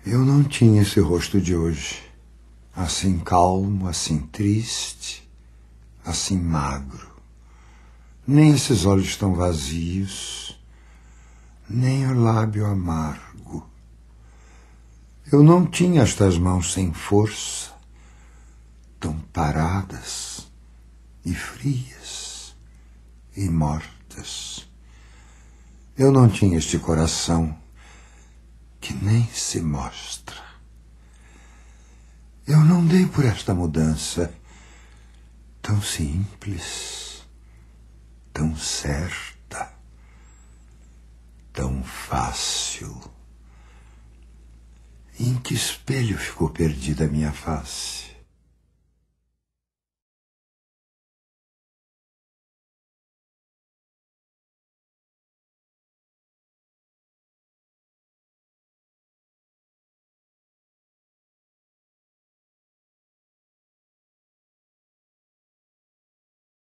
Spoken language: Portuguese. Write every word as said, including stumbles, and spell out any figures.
Eu não tinha esse rosto de hoje, assim calmo, assim triste, assim magro. Nem esses olhos tão vazios, nem o lábio amargo. Eu não tinha estas mãos sem força, tão paradas e frias e mortas. Eu não tinha este coração que nem se mostra. Eu não dei por esta mudança tão simples, tão certa, tão fácil. Em que espelho ficou perdida a minha face?